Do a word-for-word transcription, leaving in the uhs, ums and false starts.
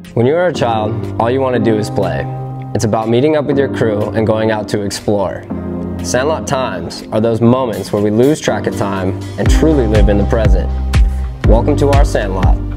When you are a child, all you want to do is play. It's about meeting up with your crew and going out to explore. Sandlot Times are those moments where we lose track of time and truly live in the present. Welcome to our Sandlot.